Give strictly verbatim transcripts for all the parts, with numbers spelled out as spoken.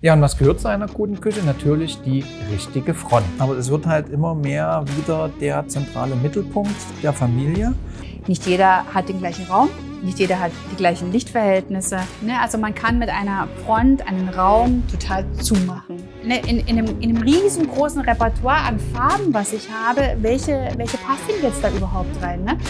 Ja, und was gehört zu einer guten Küche? Natürlich die richtige Front. Aber es wird halt immer mehr wieder der zentrale Mittelpunkt der Familie. Nicht jeder hat den gleichen Raum, nicht jeder hat die gleichen Lichtverhältnisse. Ne? Also man kann mit einer Front einen Raum total zumachen. Ne? In, in, einem, in einem riesengroßen Repertoire an Farben, was ich habe, welche, welche passt denn jetzt da überhaupt rein? Ne?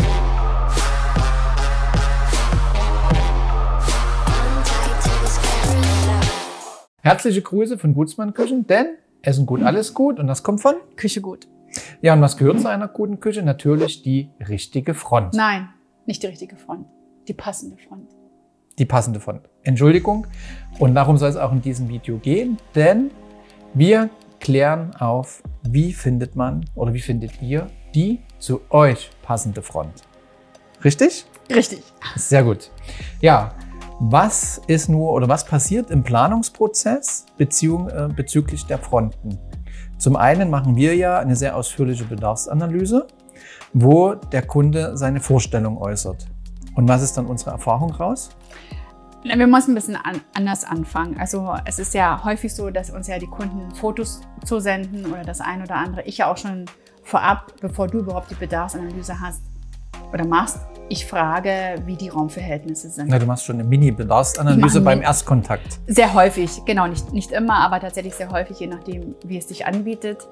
Herzliche Grüße von Gutsmann Küchen, denn Essen gut, alles gut und das kommt von Küche gut. Ja, und was gehört zu einer guten Küche? Natürlich die richtige Front. Nein, nicht die richtige Front, die passende Front. Die passende Front. Entschuldigung. Und darum soll es auch in diesem Video gehen, denn wir klären auf, wie findet man oder wie findet ihr die zu euch passende Front. Richtig? Richtig. Sehr gut. Ja. Was ist nur oder was passiert im Planungsprozess Beziehung, äh, bezüglich der Fronten? Zum einen machen wir ja eine sehr ausführliche Bedarfsanalyse, wo der Kunde seine Vorstellung äußert. Und was ist dann unsere Erfahrung raus? Wir müssen ein bisschen an, anders anfangen. Also es ist ja häufig so, dass uns ja die Kunden Fotos zusenden oder das eine oder andere. Ich ja auch schon vorab, bevor du überhaupt die Bedarfsanalyse hast oder machst, ich frage, wie die Raumverhältnisse sind. Ja, du machst schon eine Mini-Bedarfsanalyse beim Erstkontakt. Sehr häufig, genau, nicht, nicht immer, aber tatsächlich sehr häufig, je nachdem, wie es sich anbietet.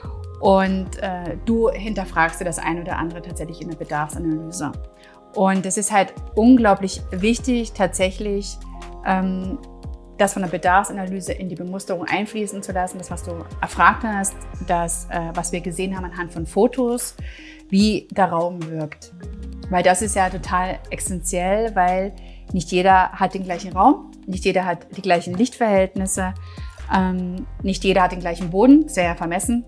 Und äh, du hinterfragst dir das eine oder andere tatsächlich in der Bedarfsanalyse. Und es ist halt unglaublich wichtig, tatsächlich ähm, das von der Bedarfsanalyse in die Bemusterung einfließen zu lassen. Das, was du erfragt hast, das, äh, was wir gesehen haben anhand von Fotos, wie der Raum wirkt. Weil das ist ja total essentiell, weil nicht jeder hat den gleichen Raum, nicht jeder hat die gleichen Lichtverhältnisse, ähm, nicht jeder hat den gleichen Boden, sehr vermessen,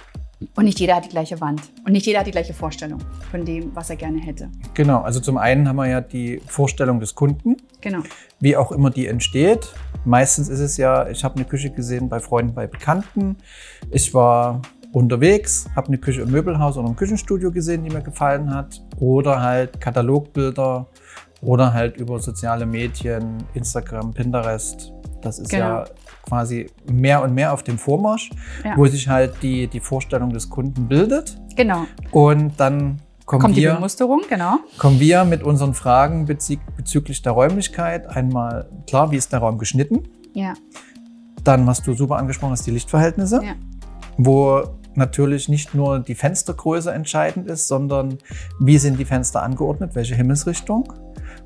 und nicht jeder hat die gleiche Wand und nicht jeder hat die gleiche Vorstellung von dem, was er gerne hätte. Genau, also zum einen haben wir ja die Vorstellung des Kunden, genau. Wie auch immer die entsteht. Meistens ist es ja, ich habe eine Küche gesehen bei Freunden, bei Bekannten, ich war unterwegs, habe eine Küche im Möbelhaus oder im Küchenstudio gesehen, die mir gefallen hat. Oder halt Katalogbilder oder halt über soziale Medien, Instagram, Pinterest. Das ist genau. ja quasi mehr und mehr auf dem Vormarsch, ja. wo sich halt die, die Vorstellung des Kunden bildet. Genau. Und dann kommen Kommt wir, die Bemusterung, genau. kommen wir mit unseren Fragen bezü bezüglich der Räumlichkeit. Einmal, klar, wie ist der Raum geschnitten? Ja. Dann, was du super angesprochen hast, die Lichtverhältnisse. Ja. Wo natürlich nicht nur die Fenstergröße entscheidend ist, sondern wie sind die Fenster angeordnet, welche Himmelsrichtung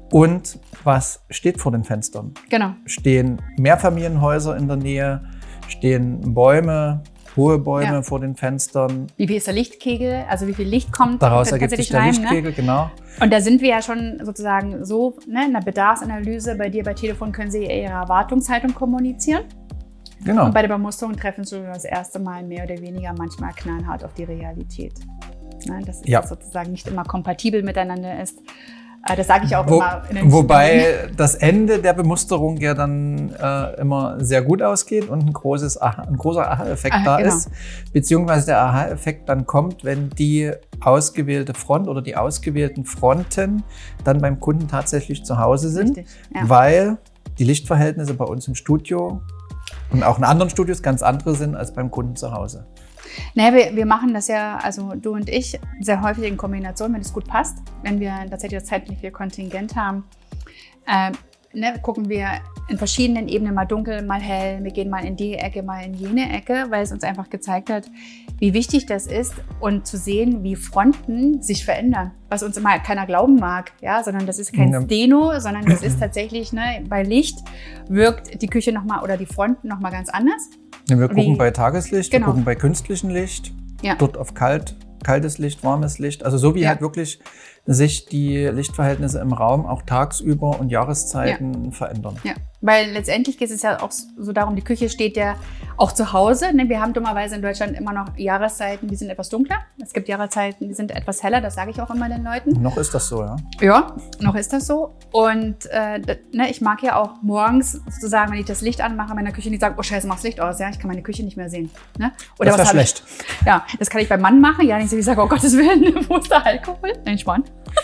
und was steht vor den Fenstern. Genau. Stehen Mehrfamilienhäuser in der Nähe, stehen Bäume, hohe Bäume ja. vor den Fenstern. Wie viel ist der Lichtkegel, also wie viel Licht kommt? Daraus ergibt sich der Lichtkegel, ne? Genau. Und da sind wir ja schon sozusagen so, ne, in der Bedarfsanalyse, bei dir bei Telefon können Sie Ihre Erwartungshaltung kommunizieren. Genau. Und bei der Bemusterung treffen Sie das erste Mal mehr oder weniger manchmal knallhart auf die Realität. Ne, dass ja. es sozusagen nicht immer kompatibel miteinander ist. Das sage ich auch Wo, immer. In den wobei Spielen. Das Ende der Bemusterung ja dann äh, immer sehr gut ausgeht und ein, großes Aha, ein großer Aha-Effekt ah, da genau. ist. Beziehungsweise der Aha-Effekt dann kommt, wenn die ausgewählte Front oder die ausgewählten Fronten dann beim Kunden tatsächlich zu Hause sind. Richtig, ja. Weil die Lichtverhältnisse bei uns im Studio und auch in anderen Studios ganz andere sind als beim Kunden zu Hause. Naja, wir, wir machen das ja, also du und ich, sehr häufig in Kombination, wenn es gut passt. Wenn wir tatsächlich das zeitliche Kontingent haben, äh, ne, gucken wir in verschiedenen Ebenen, mal dunkel, mal hell. Wir gehen mal in die Ecke, mal in jene Ecke, weil es uns einfach gezeigt hat, wie wichtig das ist und zu sehen, wie Fronten sich verändern. Was uns immer keiner glauben mag, ja, sondern das ist kein ja. Steno, sondern das ist tatsächlich, ne, bei Licht wirkt die Küche nochmal oder die Fronten nochmal ganz anders. Ja, wir gucken wie, bei Tageslicht, genau. wir gucken bei künstlichem Licht, ja. dort auf kalt, kaltes Licht, warmes Licht. Also so wie ja. halt wirklich sich die Lichtverhältnisse im Raum auch tagsüber und Jahreszeiten ja. verändern. Ja, weil letztendlich geht es ja auch so darum, die Küche steht ja auch zu Hause. Ne? Wir haben dummerweise in Deutschland immer noch Jahreszeiten, die sind etwas dunkler. Es gibt Jahreszeiten, die sind etwas heller, das sage ich auch immer den Leuten. Noch ist das so, ja? Ja, noch ist das so. Und äh, ne, ich mag ja auch morgens sozusagen, wenn ich das Licht anmache in meiner Küche, nicht sagen, oh scheiße, mach das Licht aus, ja, ich kann meine Küche nicht mehr sehen. Ne? Oder das was wäre schlecht. Ich? Ja, das kann ich beim Mann machen, ja, nicht so, ich sage, oh Gottes Willen, wo ist der Alkohol? Nein, Schmarrn.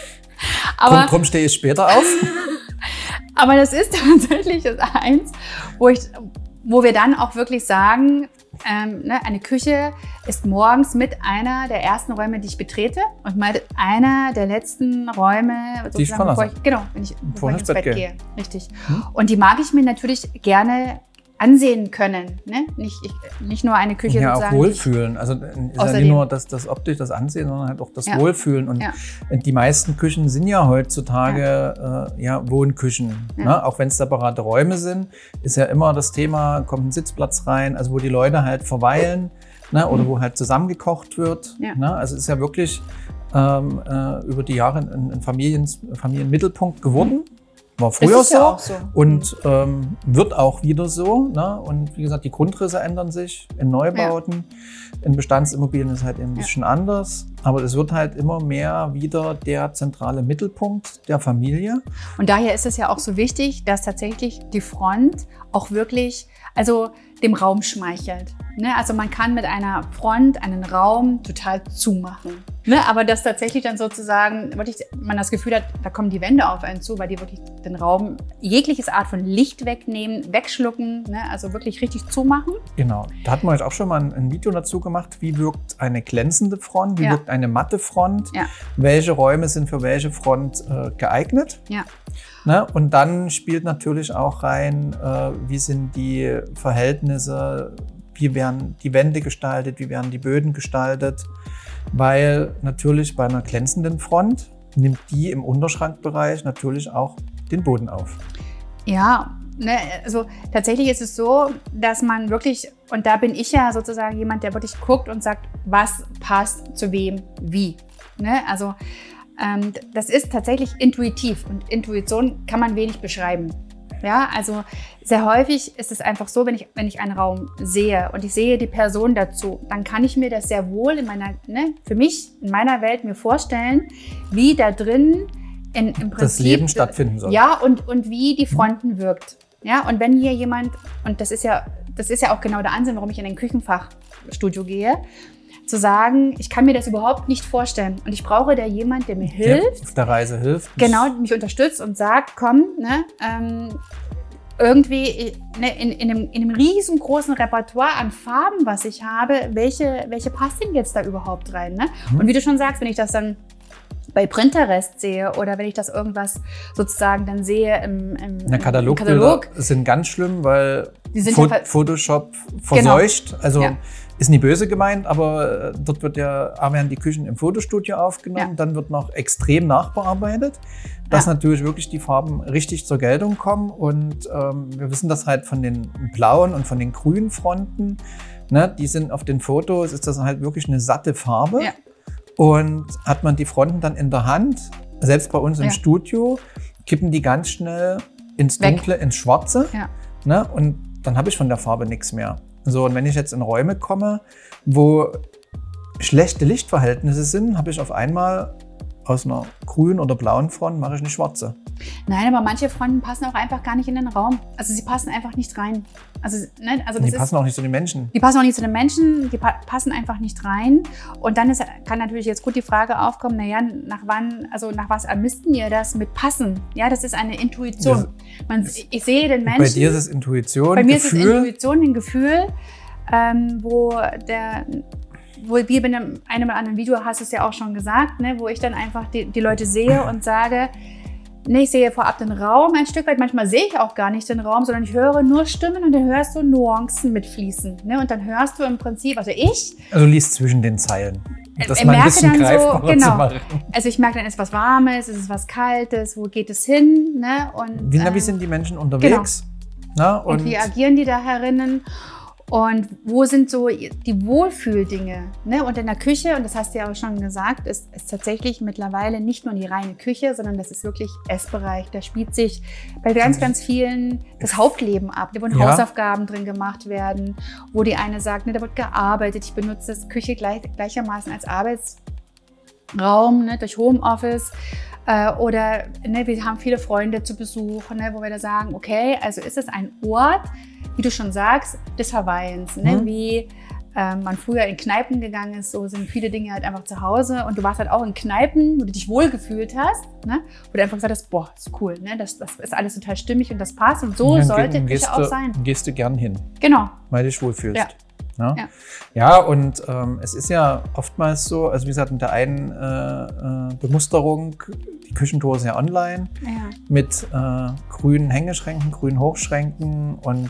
Aber drum, drum stehe ich später auf. Aber das ist tatsächlich das eins, wo ich, wo wir dann auch wirklich sagen, ähm, ne, eine Küche ist morgens mit einer der ersten Räume, die ich betrete und mit einer der letzten Räume, die ich bevor ich, genau, wenn ich, bevor ich ins Bett, Bett gehe. gehe. Richtig. Hm? Und die mag ich mir natürlich gerne ansehen können. Ne? Nicht, ich, nicht nur eine Küche ja, sozusagen. Auch wohlfühlen. Also ist ja nicht nur das, das optisch, das Ansehen, sondern halt auch das ja. Wohlfühlen. Und ja. die meisten Küchen sind ja heutzutage ja. Äh, ja, Wohnküchen. Ja. Ne? Auch wenn es separate Räume sind, ist ja immer das Thema, kommt ein Sitzplatz rein, also wo die Leute halt verweilen, ne? Oder mhm. wo halt zusammengekocht wird. Ja. Ne? Also es ist ja wirklich ähm, äh, über die Jahre ein, ein Familien, Familienmittelpunkt geworden. War früher so, ja so und ähm, wird auch wieder so. Ne? Und wie gesagt, die Grundrisse ändern sich in Neubauten. Ja. In Bestandsimmobilien ist es halt ein bisschen ja. anders. Aber es wird halt immer mehr wieder der zentrale Mittelpunkt der Familie. Und daher ist es ja auch so wichtig, dass tatsächlich die Front auch wirklich, also dem Raum schmeichelt. Ne? Also man kann mit einer Front einen Raum total zumachen. Ne? Aber dass tatsächlich dann sozusagen wirklich man das Gefühl hat, da kommen die Wände auf einen zu, weil die wirklich den Raum jegliches Art von Licht wegnehmen, wegschlucken, ne? Also wirklich richtig zumachen. Genau. Da hatten wir jetzt auch schon mal ein, ein Video dazu gemacht, wie wirkt eine glänzende Front, wie ja. wirkt eine matte Front, ja. welche Räume sind für welche Front äh, geeignet. Ja. Ne? Und dann spielt natürlich auch rein, äh, wie sind die Verhältnisse, wie werden die Wände gestaltet, wie werden die Böden gestaltet. Weil natürlich bei einer glänzenden Front nimmt die im Unterschrankbereich natürlich auch den Boden auf. Ja, ne, also tatsächlich ist es so, dass man wirklich, und da bin ich ja sozusagen jemand, der wirklich guckt und sagt, was passt zu wem wie. Ne? Also ähm, das ist tatsächlich intuitiv und Intuition kann man wenig beschreiben. Ja, also sehr häufig ist es einfach so, wenn ich, wenn ich einen Raum sehe und ich sehe die Person dazu, dann kann ich mir das sehr wohl in meiner, ne, für mich, in meiner Welt mir vorstellen, wie da drin in, im Prinzip das Leben stattfinden soll. Ja, und, und wie die Fronten wirkt. Ja, und wenn hier jemand, und das ist ja, das ist ja auch genau der Ansinn, warum ich in ein Küchenfachstudio gehe, zu sagen, ich kann mir das überhaupt nicht vorstellen und ich brauche da jemand, der mir hilft. Der auf der Reise hilft. Genau, mich unterstützt und sagt, komm, ne, ähm, irgendwie ne, in, in, einem, in einem riesengroßen Repertoire an Farben, was ich habe, welche, welche passt denn jetzt da überhaupt rein? Ne? Mhm. Und wie du schon sagst, wenn ich das dann bei Pinterest sehe oder wenn ich das irgendwas sozusagen dann sehe im, im, im Katalog, Katalog sind ganz schlimm, weil die sind Fo ja Photoshop verseucht. Genau. Also ja. ist nie böse gemeint, aber dort wird ja, werden die Küchen im Fotostudio aufgenommen, Ja. dann wird noch extrem nachbearbeitet, dass Ja. natürlich wirklich die Farben richtig zur Geltung kommen. Und ähm, wir wissen das halt von den blauen und von den grünen Fronten. Ne? Die sind auf den Fotos, ist das halt wirklich eine satte Farbe. Ja. Und hat man die Fronten dann in der Hand, selbst bei uns im Ja. Studio, kippen die ganz schnell ins Dunkle, Weg. ins Schwarze. Ja. Ne? Und dann habe ich von der Farbe nichts mehr. So, und wenn ich jetzt in Räume komme, wo schlechte Lichtverhältnisse sind, habe ich auf einmal aus einer grünen oder blauen Front mache ich eine schwarze. Nein, aber manche Fronten passen auch einfach gar nicht in den Raum. Also sie passen einfach nicht rein. Also, ne, also das die passen ist, auch nicht zu den Menschen. Die passen auch nicht zu den Menschen, die pa passen einfach nicht rein. Und dann ist, kann natürlich jetzt gut die Frage aufkommen, naja, nach wann, also nach was ermissten ihr das mit passen? Ja, das ist eine Intuition. Man, ich sehe den Menschen. Bei dir ist es Intuition, Bei mir Gefühl. ist es Intuition, ein Gefühl, ähm, wo der... Wo wir bei einem, einem oder anderen Video hast du es ja auch schon gesagt, ne, wo ich dann einfach die, die Leute sehe und sage, ne, ich sehe vorab den Raum ein Stück weit, manchmal sehe ich auch gar nicht den Raum, sondern ich höre nur Stimmen und dann hörst du Nuancen mitfließen. Ne, und dann hörst du im Prinzip, also ich... Also liest zwischen den Zeilen. Das äh, mal ein merke bisschen dann so, genau, zu machen. Also ich merke dann, ist was Warmes, ist es was Kaltes, wo geht es hin? Ne, und, wie, ähm, wie sind die Menschen unterwegs? Genau. Na, und, und wie agieren die da herinnen? Und wo sind so die Wohlfühldinge? Ne? Und in der Küche, und das hast du ja auch schon gesagt, ist, ist tatsächlich mittlerweile nicht nur die reine Küche, sondern das ist wirklich Essbereich. Da spielt sich bei ganz, ganz vielen das Hauptleben ab, wo ja. Hausaufgaben drin gemacht werden, wo die eine sagt, ne, da wird gearbeitet, ich benutze das Küche gleich, gleichermaßen als Arbeitsraum, ne, durch Homeoffice. Äh, oder ne, wir haben viele Freunde zu Besuch, ne, wo wir da sagen, okay, also ist es ein Ort, wie du schon sagst, des Verweilens, ne? Mhm. Wie äh, man früher in Kneipen gegangen ist, so sind viele Dinge halt einfach zu Hause. Und du warst halt auch in Kneipen, wo du dich wohlgefühlt hast, ne? Wo du einfach gesagt hast, boah, ist cool, ne? das, das ist alles total stimmig und das passt. Und so ja, sollte Küche auch sein. Gehst du gern hin. Genau. Weil du dich wohlfühlst. Ja. Ja, ja. ja und ähm, es ist ja oftmals so, also wie gesagt, mit der einen äh, äh, Bemusterung, die Küchentour ist ja online, ja. mit äh, grünen Hängeschränken, grünen Hochschränken und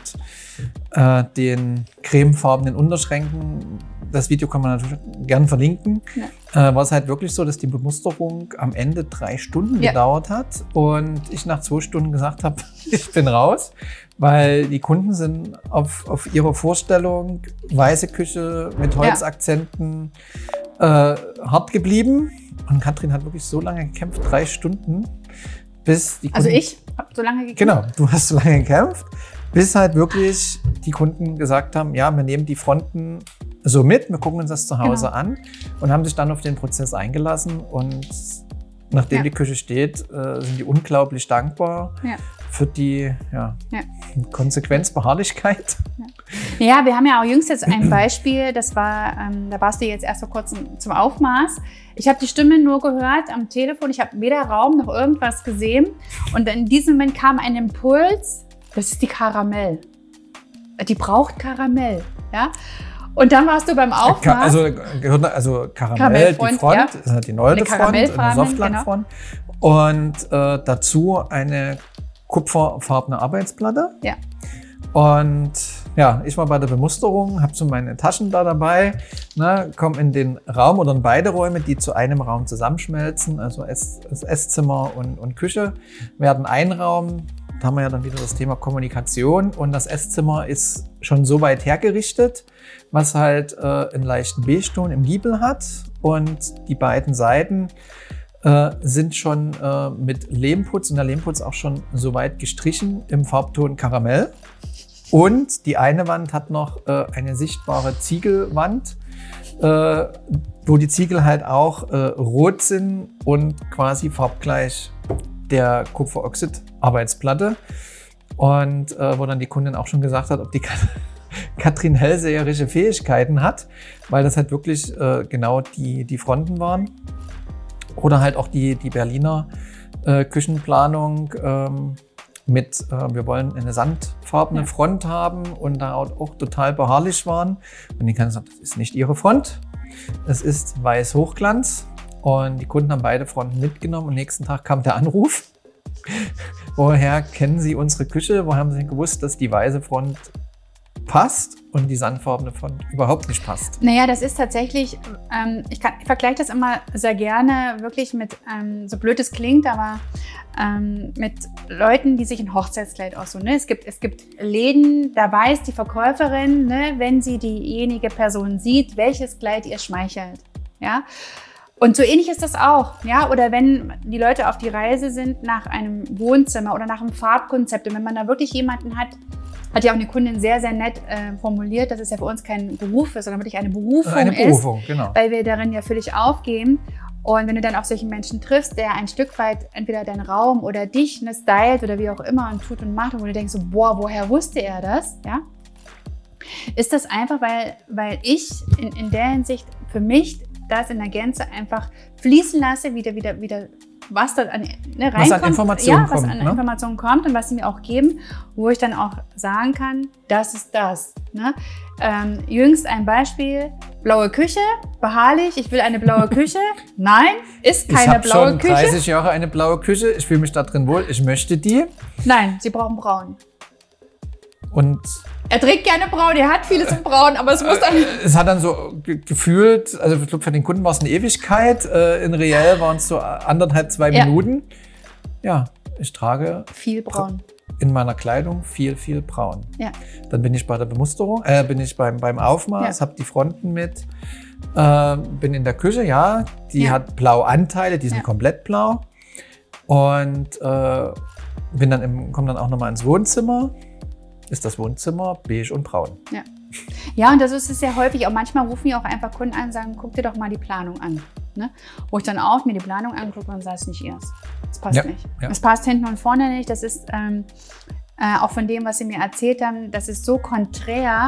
äh, den cremefarbenen Unterschränken. Das Video kann man natürlich gern verlinken. Ja. Äh, war es halt wirklich so, dass die Bemusterung am Ende drei Stunden ja. gedauert hat und ich nach zwei Stunden gesagt habe, ich bin raus. Weil die Kunden sind auf, auf ihrer Vorstellung weiße Küche mit Holzakzenten ja. äh, hart geblieben. Und Katrin hat wirklich so lange gekämpft, drei Stunden, bis die Kunden... Also ich habe so lange gekämpft? Genau, du hast so lange gekämpft, bis halt wirklich die Kunden gesagt haben, ja, wir nehmen die Fronten so mit, wir gucken uns das zu Hause genau. an und haben sich dann auf den Prozess eingelassen. Und nachdem ja. die Küche steht, äh, sind die unglaublich dankbar. Ja. Für die ja, ja. Konsequenz, Beharrlichkeit. Ja. ja, wir haben ja auch jüngst jetzt ein Beispiel, das war, ähm, da warst du jetzt erst vor kurzem zum Aufmaß. Ich habe die Stimme nur gehört am Telefon, ich habe weder Raum noch irgendwas gesehen. Und in diesem Moment kam ein Impuls, das ist die Karamell. Die braucht Karamell. Ja? Und dann warst du beim Aufmaß. Also, gehört, also Karamell, die Front, ja. das ist die neue Front, eine Softlackfront. Genau. Und äh, dazu eine kupferfarbene Arbeitsplatte. Ja. Und ja, ich war bei der Bemusterung, habe so meine Taschen da dabei, ne, komme in den Raum oder in beide Räume, die zu einem Raum zusammenschmelzen, also Ess, das Esszimmer und, und Küche werden ein Raum. Da haben wir ja dann wieder das Thema Kommunikation und das Esszimmer ist schon so weit hergerichtet, was halt äh, einen leichten Beige-Ton im Giebel hat und die beiden Seiten Äh, sind schon äh, mit Lehmputz und der Lehmputz auch schon so weit gestrichen im Farbton Karamell. Und die eine Wand hat noch äh, eine sichtbare Ziegelwand, äh, wo die Ziegel halt auch äh, rot sind und quasi farbgleich der Kupferoxid-Arbeitsplatte. Und äh, wo dann die Kundin auch schon gesagt hat, ob die Kat Katrin hellseherische Fähigkeiten hat, weil das halt wirklich äh, genau die, die Fronten waren. Oder halt auch die, die Berliner äh, Küchenplanung ähm, mit, äh, wir wollen eine sandfarbene ja. Front haben und da auch, auch total beharrlich waren. Und die kann sagen, das ist nicht ihre Front, es ist weiß Hochglanz. Und die Kunden haben beide Fronten mitgenommen und nächsten Tag kam der Anruf. Woher kennen Sie unsere Küche? Woher haben Sie gewusst, dass die weiße Front passt und die sandfarbene Front überhaupt nicht passt? Naja, das ist tatsächlich, ähm, ich, kann, ich vergleiche das immer sehr gerne wirklich mit, ähm, so blöd es klingt, aber ähm, mit Leuten, die sich ein Hochzeitskleid aussuchen. Ne? Es gibt, es gibt Läden, da weiß die Verkäuferin, ne, wenn sie diejenige Person sieht, welches Kleid ihr schmeichelt. Ja? Und so ähnlich ist das auch. Ja? Oder wenn die Leute auf die Reise sind nach einem Wohnzimmer oder nach einem Farbkonzept und wenn man da wirklich jemanden hat, hat ja auch eine Kundin sehr, sehr nett äh, formuliert, dass es ja für uns kein Beruf ist, sondern wirklich eine Berufung, eine Berufung ist, genau. weil wir darin ja völlig aufgehen. Und wenn du dann auf solchen Menschen triffst, der ein Stück weit entweder deinen Raum oder dich ne, stylt oder wie auch immer und tut und macht, und wo du denkst so, boah, woher wusste er das? Ja? Ist das einfach, weil, weil ich in, in der Hinsicht für mich das in der Gänze einfach fließen lasse, wieder, wieder, wieder was da an, ne, reinkommt, was an Informationen ja, was kommt, an ne? Informationen kommt und was sie mir auch geben, wo ich dann auch sagen kann, das ist das. Ne? Ähm, jüngst ein Beispiel, blaue Küche, beharrlich, ich will eine blaue Küche. Nein, ist keine ich blaue schon Küche. dreißig Jahre eine blaue Küche, ich fühle mich da drin wohl, ich möchte die. Nein, sie brauchen braun. Und er trägt gerne braun, er hat vieles in braun, aber es muss dann... Es hat dann so ge gefühlt, also ich glaube für den Kunden war es eine Ewigkeit, äh, in reell waren es so anderthalb, zwei ja. Minuten. Ja, ich trage... Viel braun. In meiner Kleidung viel, viel braun. Ja. Dann bin ich bei der Bemusterung, äh, bin ich beim, beim Aufmaß, ja. habe die Fronten mit, äh, bin in der Küche, ja, die ja. hat Blauanteile, die sind ja. komplett blau. Und äh, bin dann im, komme dann auch nochmal ins Wohnzimmer. Ist das Wohnzimmer beige und braun. Ja. Ja, und das ist es sehr häufig. Auch manchmal rufen ja auch einfach Kunden an und sagen, guck dir doch mal die Planung an. Ne? Wo ich dann auch mir die Planung angucke und sage, es nicht ihrs. Das passt ja, nicht. Ja. Das passt hinten und vorne nicht. Das ist ähm, äh, auch von dem, was sie mir erzählt haben, das ist so konträr.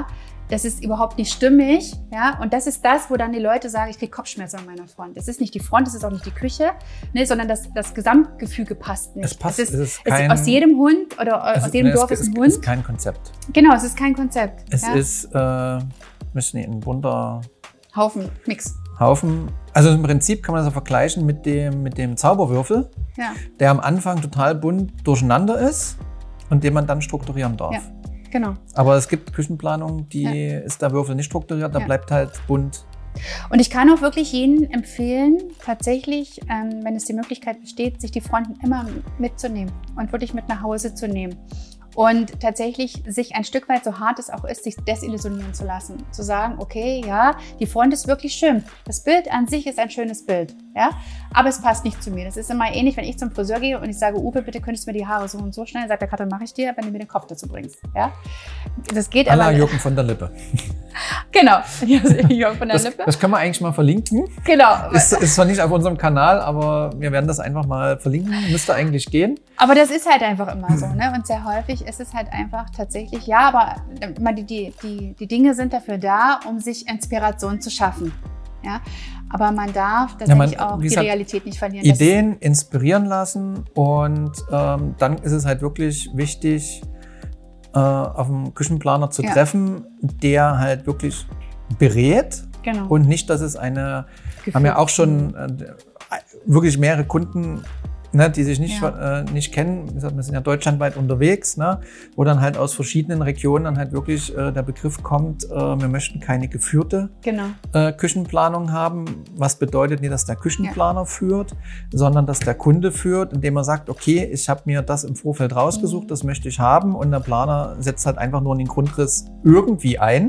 das ist überhaupt nicht stimmig. Ja? Und das ist das, wo dann die Leute sagen, ich kriege Kopfschmerzen an meiner Front. Das ist nicht die Front, das ist auch nicht die Küche, ne, sondern das, das Gesamtgefüge passt nicht. Es passt, es ist, es ist kein, es ist aus jedem Hund oder aus jedem ne, Dorf es, ist ein es, Hund. Es ist kein Konzept. Genau, es ist kein Konzept. Es ja? ist äh, müssen ein bunter Haufen, Mix. Haufen. Also im Prinzip kann man das auch vergleichen mit dem, mit dem Zauberwürfel, ja. der am Anfang total bunt durcheinander ist und den man dann strukturieren darf. Ja. Genau. Aber es gibt Küchenplanung, die ja. ist der Würfel nicht strukturiert, da ja. bleibt halt bunt. Und ich kann auch wirklich jedem empfehlen, tatsächlich, ähm, wenn es die Möglichkeit besteht, sich die Fronten immer mitzunehmen und wirklich mit nach Hause zu nehmen. Und tatsächlich sich ein Stück weit, so hart es auch ist, sich desillusionieren zu lassen. Zu sagen, okay, ja, die Front ist wirklich schön. Das Bild an sich ist ein schönes Bild, ja, aber es passt nicht zu mir. Das ist immer ähnlich, wenn ich zum Friseur gehe und ich sage, Uwe, bitte könntest du mir die Haare so und so schneiden. Sagt der Katrin, mache ich dir, wenn du mir den Kopf dazu bringst, ja. Das geht aber... Jürgen von der Lippe. Genau, Jürgen von der das, Lippe. Das können wir eigentlich mal verlinken. Genau. Ist, ist zwar nicht auf unserem Kanal, aber wir werden das einfach mal verlinken. Müsste eigentlich gehen. Aber das ist halt einfach immer so, ne? Und sehr häufig ist es halt einfach tatsächlich, ja, aber die, die, die, die Dinge sind dafür da, um sich Inspiration zu schaffen. Ja? Aber man darf tatsächlich ja, man, auch die gesagt, Realität nicht verlieren. Ideen inspirieren lassen und ähm, dann ist es halt wirklich wichtig, äh, auf einen Küchenplaner zu ja. treffen, der halt wirklich berät. Genau. Und nicht, dass es eine, Gefühl. Haben ja auch schon äh, wirklich mehrere Kunden, ne, die sich nicht, ja. äh, nicht kennen. Wie gesagt, wir sind ja deutschlandweit unterwegs, ne, wo dann halt aus verschiedenen Regionen dann halt wirklich äh, der Begriff kommt, äh, wir möchten keine geführte genau. äh, Küchenplanung haben. Was bedeutet nicht, dass der Küchenplaner ja. führt, sondern dass der Kunde führt, indem er sagt, okay, ich habe mir das im Vorfeld rausgesucht, mhm. das möchte ich haben, und der Planer setzt halt einfach nur in den Grundriss irgendwie ein,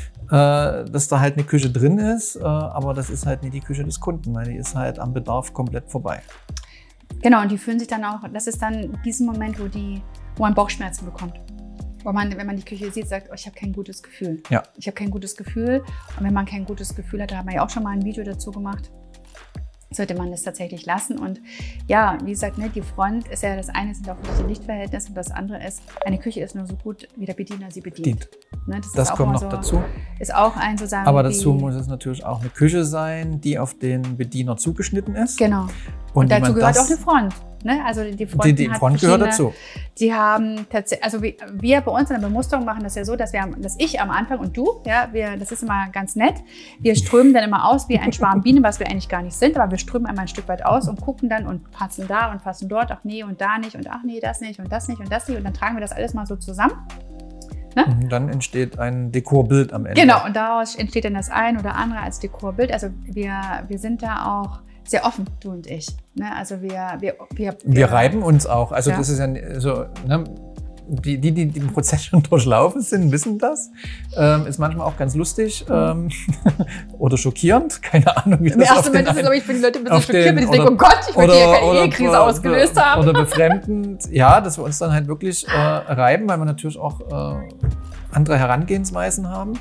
äh, dass da halt eine Küche drin ist, äh, aber das ist halt nicht die Küche des Kunden, weil die ist halt am Bedarf komplett vorbei. Genau, und die fühlen sich dann auch, das ist dann diesen Moment, wo, die, wo man Bauchschmerzen bekommt. Wo man, wenn man die Küche sieht, sagt, oh, ich habe kein gutes Gefühl. Ja. Ich habe kein gutes Gefühl. Und wenn man kein gutes Gefühl hat, da haben wir ja auch schon mal ein Video dazu gemacht, sollte man das tatsächlich lassen. Und ja, wie gesagt, ne, die Front ist ja das eine, sind auch die Lichtverhältnisse, und das andere ist, eine Küche ist nur so gut, wie der Bediener sie bedient. Ne, das das kommt noch so, dazu. Ist auch ein sozusagen. Aber dazu muss es natürlich auch eine Küche sein, die auf den Bediener zugeschnitten ist. Genau. Und, und dazu gehört auch eine Front. Ne? Also die Front, die, die Front gehört dazu. Die haben tatsächlich, also wir, wir bei uns in der Bemusterung machen das ja so, dass wir, dass ich am Anfang und du, ja, wir, das ist immer ganz nett. Wir strömen dann immer aus wie ein Schwarm Bienen, was wir eigentlich gar nicht sind, aber wir strömen einmal ein Stück weit aus und gucken dann und passen da und passen dort, ach nee und da nicht und ach nee, das nicht und das nicht und das nicht, und dann tragen wir das alles mal so zusammen. Ne? Und dann entsteht ein Dekorbild am Ende. Genau, und daraus entsteht dann das ein oder andere als Dekorbild. Also wir, wir sind da auch sehr offen, du und ich. Ne? Also wir, wir, wir, wir, wir reiben uns auch. Also ja. das ist ja so, ne? die, die, die den Prozess schon durchlaufen sind, wissen das. Ähm, ist manchmal auch ganz lustig ähm, oder schockierend. Keine Ahnung, wie das Im ersten Moment ist es, glaube ich, für die Leute ein bisschen schockiert, wenn die denken, oh Gott, ich möchte hier keine Ehekrise ausgelöst be, haben. Oder befremdend. Ja, dass wir uns dann halt wirklich äh, reiben, weil wir natürlich auch äh, andere Herangehensweisen haben.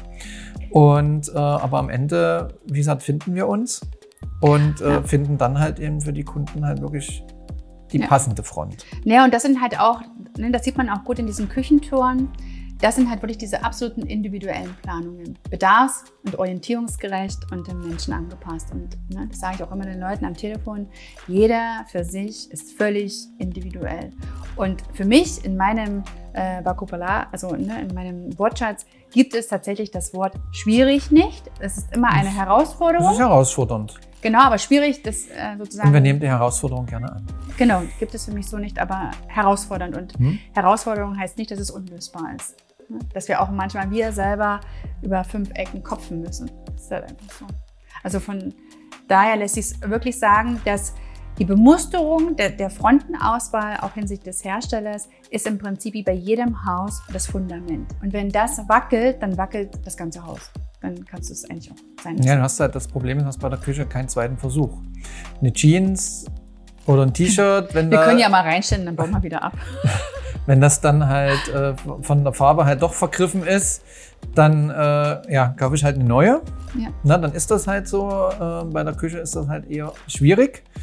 Und äh, aber am Ende, wie gesagt, finden wir uns. Und äh, ja. finden dann halt eben für die Kunden halt wirklich die ja. passende Front. Ja, und das sind halt auch, ne, das sieht man auch gut in diesen Küchentouren, das sind halt wirklich diese absoluten individuellen Planungen. Bedarfs- und orientierungsgerecht und dem Menschen angepasst. Und ne, das sage ich auch immer den Leuten am Telefon, jeder für sich ist völlig individuell. Und für mich in meinem äh, Vokabular, also ne, in meinem Wortschatz, gibt es tatsächlich das Wort schwierig nicht. Es ist immer eine Herausforderung. Das ist herausfordernd. Genau, aber schwierig, das äh, sozusagen. Und wir nehmen die Herausforderung gerne an. Genau, gibt es für mich so nicht, aber herausfordernd. Und hm? Herausforderung heißt nicht, dass es unlösbar ist. Ne? Dass wir auch manchmal wir selber über fünf Ecken kopfen müssen. Das ist halt einfach so. Also von daher lässt sich wirklich sagen, dass die Bemusterung der, der Frontenauswahl, auch hinsichtlich des Herstellers, ist im Prinzip wie bei jedem Haus das Fundament. Und wenn das wackelt, dann wackelt das ganze Haus. Dann kannst du es eigentlich auch sein lassen. Ja, du hast halt das Problem, du hast bei der Küche keinen zweiten Versuch. Eine Jeans oder ein T-Shirt, wenn Wir da, können ja mal reinstellen, dann bauen wir wieder ab. Wenn das dann halt äh, von der Farbe halt doch vergriffen ist, dann äh, ja, kaufe ich halt eine neue. Ja. Na, dann ist das halt so. Äh, bei der Küche ist das halt eher schwierig.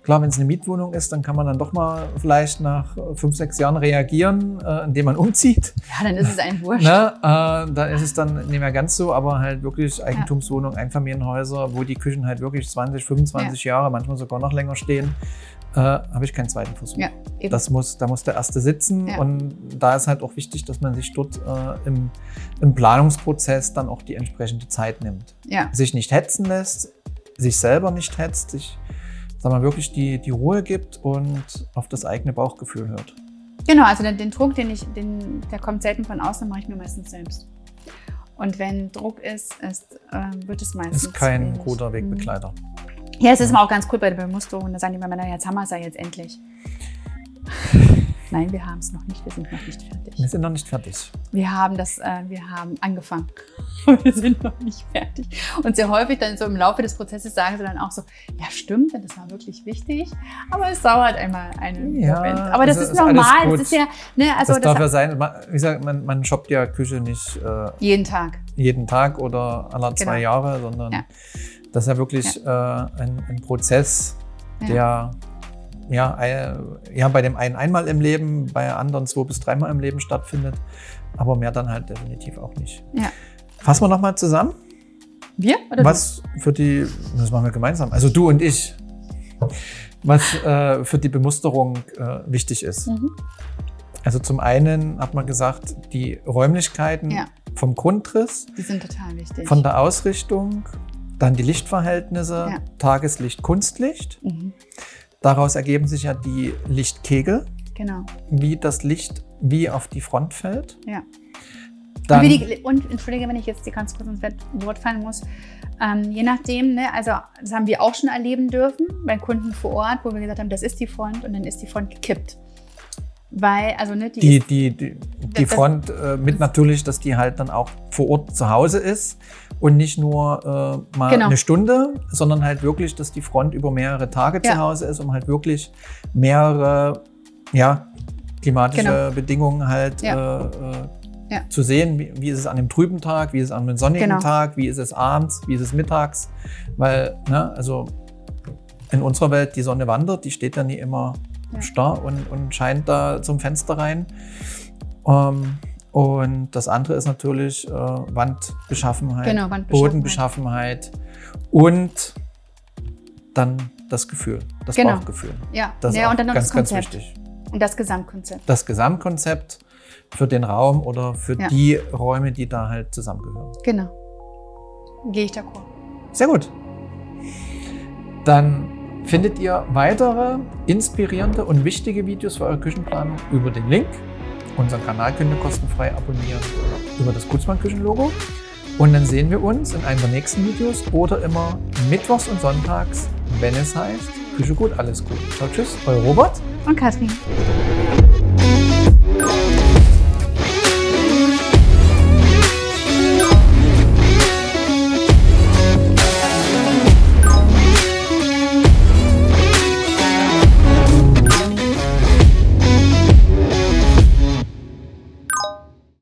Klar, wenn es eine Mietwohnung ist, dann kann man dann doch mal vielleicht nach fünf, sechs Jahren reagieren, äh, indem man umzieht. Ja, dann ist es ein Wurscht. Ne? Äh, dann ist es dann nicht mehr ganz so, aber halt wirklich Eigentumswohnungen, ja. Einfamilienhäuser, wo die Küchen halt wirklich zwanzig, fünfundzwanzig ja. Jahre, manchmal sogar noch länger stehen, äh, habe ich keinen zweiten Versuch. Ja, das muss, da muss der erste sitzen ja. und da ist halt auch wichtig, dass man sich dort äh, im, im Planungsprozess dann auch die entsprechende Zeit nimmt. Ja. Sich nicht hetzen lässt, sich selber nicht hetzt, sich dass man wirklich die, die Ruhe gibt und auf das eigene Bauchgefühl hört. Genau, also den, den Druck, den ich, den, der kommt selten von außen, mache ich mir meistens selbst. Und wenn Druck ist, ist äh, wird es meistens Ist kein wenig. guter Wegbegleiter. Ja, es ist mal auch ganz cool bei der Bemusterung. Da sagen die Männer, jetzt haben wir es ja jetzt endlich. Nein, wir haben es noch nicht. Wir sind noch nicht fertig. Wir sind noch nicht fertig. Wir haben das, äh, wir haben angefangen. Wir sind noch nicht fertig. Und sehr häufig dann so im Laufe des Prozesses sagen sie dann auch so, ja stimmt, das war wirklich wichtig, aber es dauert einmal einen ja, Moment. Aber das also, ist normal. Das ist ja, ne, also das, das darf ja sein. Man, wie gesagt, man, man shoppt ja Küche nicht äh, jeden Tag. Jeden Tag oder alle genau. zwei Jahre, sondern ja. das ist ja wirklich ja. Äh, ein, ein Prozess, ja. der Ja, ja, bei dem einen einmal im Leben, bei anderen zwei bis dreimal im Leben stattfindet, aber mehr dann halt definitiv auch nicht. Ja. Fassen wir nochmal zusammen. Wir? Oder was du? Für die, das machen wir gemeinsam, also du und ich, was äh, für die Bemusterung äh, wichtig ist. Mhm. Also zum einen hat man gesagt, die Räumlichkeiten ja. vom Grundriss, die sind total wichtig. Von der Ausrichtung, dann die Lichtverhältnisse, ja. Tageslicht, Kunstlicht. Mhm. Daraus ergeben sich ja die Lichtkegel, genau. wie das Licht wie auf die Front fällt. Ja. Dann und, die, und entschuldige, wenn ich jetzt die ganz kurz ins Wort fallen muss, ähm, je nachdem, ne, also das haben wir auch schon erleben dürfen bei Kunden vor Ort, wo wir gesagt haben, das ist die Front und dann ist die Front gekippt. Weil, also ne, die, die, ist, die, die, die Front äh, mit natürlich, dass die halt dann auch vor Ort zu Hause ist und nicht nur äh, mal genau. eine Stunde, sondern halt wirklich, dass die Front über mehrere Tage ja. zu Hause ist, um halt wirklich mehrere ja, klimatische genau. Bedingungen halt ja. äh, ja. zu sehen. Wie, wie ist es an dem trüben Tag, wie ist es an einem sonnigen genau. Tag, wie ist es abends, wie ist es mittags. Weil, ne, also in unserer Welt, die Sonne wandert, die steht ja nie immer ja. starr und, und scheint da zum Fenster rein. Ähm, und das andere ist natürlich äh, Wandbeschaffenheit, genau, Wandbeschaffenheit, Bodenbeschaffenheit und dann das Gefühl, das genau. Bauchgefühl. Ja, das ja ist auch und dann noch ganz, das Konzept. Ganz wichtig. Und das Gesamtkonzept. Das Gesamtkonzept für den Raum oder für ja. die Räume, die da halt zusammengehören. Genau. Gehe ich d'accord. Sehr gut. Dann findet ihr weitere inspirierende und wichtige Videos für eure Küchenplanung über den Link. Unseren Kanal könnt ihr kostenfrei abonnieren über das Gutzmann-Küchen-Logo. Und dann sehen wir uns in einem der nächsten Videos oder immer mittwochs und sonntags, wenn es heißt, Küche gut, alles gut. Ciao, tschüss, euer Robert und Katrin.